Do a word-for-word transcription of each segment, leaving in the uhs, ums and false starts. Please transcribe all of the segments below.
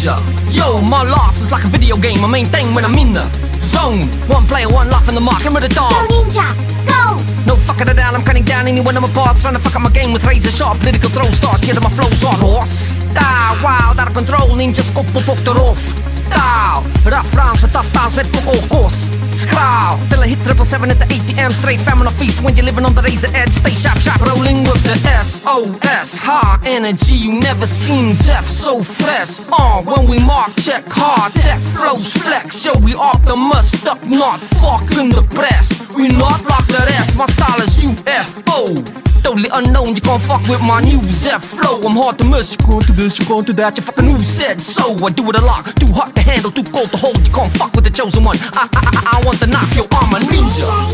ninja. Yo, my life is like a video game. My main thing when I'm in the zone. One player, one life in the mark. Limit the dawn. Go ninja, go! No fucking it down, I'm cutting down anyone I'm apart. Trying to fuck up my game with razor sharp political throw stars. Yeah, my flow's on horse style. Wild, out of control, ninja skop op op eraf. Taal, rough rhymes and tough times met fuck all course. Skraal, till I hit triple seven at the A T M. Straight feminine feast when you're living on the razor edge. Stay sharp, sharp, rolling with the S O S. High energy, you never seen Zeph so fresh. Uh, when we mark, check hard, that flows flex. Yo, we Optimus, stuck, not fucking the press. We not like the rest, my style is U F O. Totally unknown, you can't fuck with my new Zeph flow. I'm hard to miss, you can't do this, you can't do that. You fucking who said so? I do it a lot, too hot to handle, too cold to hold. You can't fuck with the chosen one. I, I, I, I want the knife, yo, I'm a ninja. I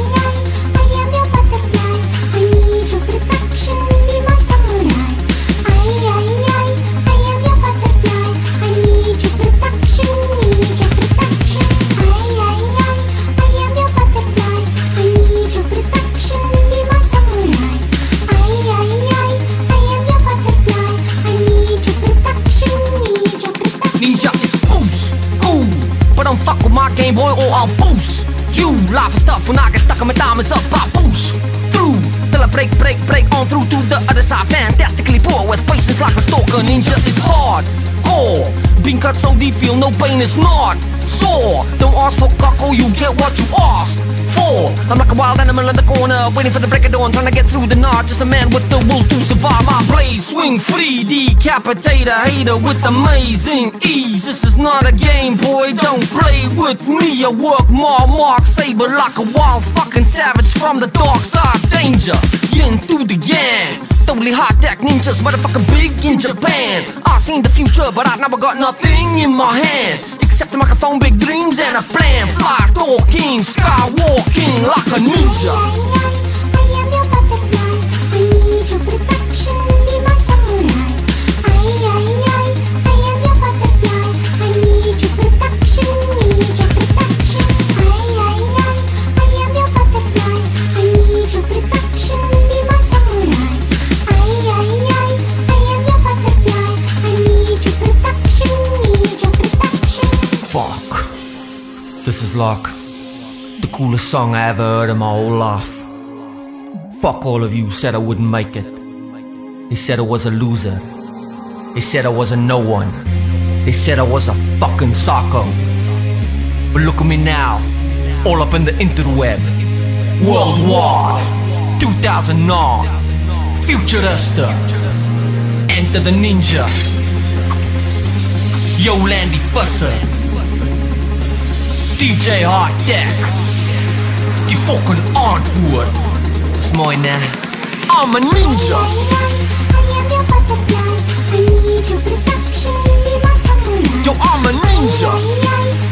am your butterfly. I need your protection, be my samurai. I, I, I, I am your butterfly. I need your protection, need your protection. I, I, I, I am your butterfly. I need your protection, be my samurai. I, I, I, I am your butterfly. I need your protection, need your protection. Ninja is boost, cool. But don't fuck with my Game Boy or I'll boost you. Life is tough when I get stuck and my time is up. I push through till I break, break, break on through to the other side. Fantastically poor with patience like a stalker. Ninja is hard core. Being cut so deep, feel no pain is not sore. Don't ask for cockle, you get what you asked for. I'm like a wild animal in the corner, waiting for the break of dawn, trying to get through the night. Just a man with the will to survive. My blade swing free, decapitate a hater with amazing ease. This is not a game, boy, don't play with me. I work my mark, saber like a wild fucking savage from the dark side. Danger, yin through the yang. Totally high-tech ninjas, motherfucking big in Japan. I seen the future, but I never got nothing in my hand except a microphone, big dreams, and a plan. Fly talking, skywalking like a ninja. I, I, I am your butterfly. I need your protection, be my samurai. I, I, I, I am your butterfly. I need your protection, need your protection. I, I, I, I am your butterfly. I need your protection, be my samurai. I, I, I, I am your butterfly. I need your protection, need your protection. Fuck. This is like the coolest song I ever heard in my whole life. Fuck all of you who said I wouldn't make it. They said I was a loser. They said I was a no one. They said I was a fucking psycho. But look at me now, all up in the interweb. Worldwide, two thousand nine, Futurista. Enter the ninja. Yo, Landy Fusser. D J Hard Deck. Die fucking antwoord is mooi, ne? I'm a ninja. I am your butterfly. I need your protection, be my samurai. Yo, I'm a ninja. I, I,